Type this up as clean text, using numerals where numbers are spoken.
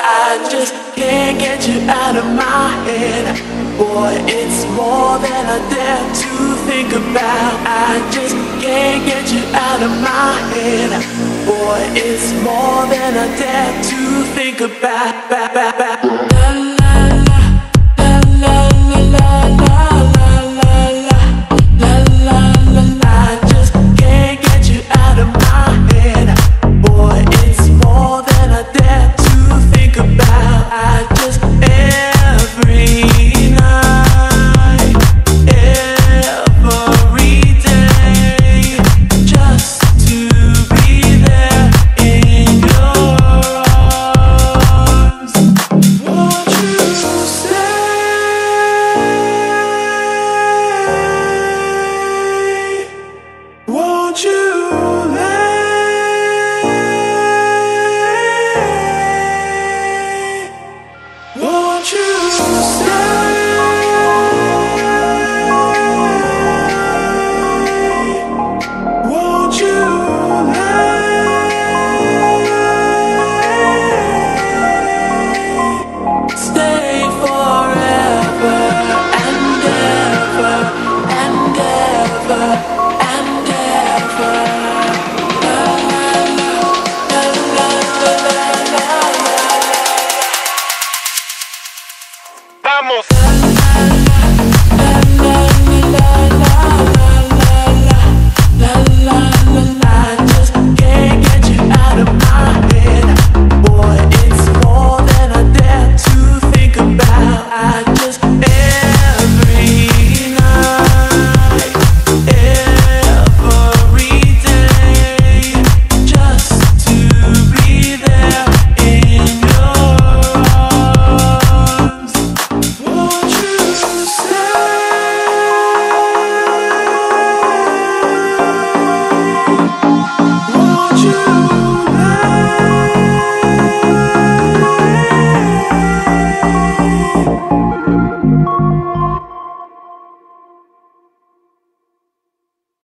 I just can't get you out of my head. Boy, it's more than I dare to think about. I just can't get you out of my head. Boy, it's more than I dare to think about.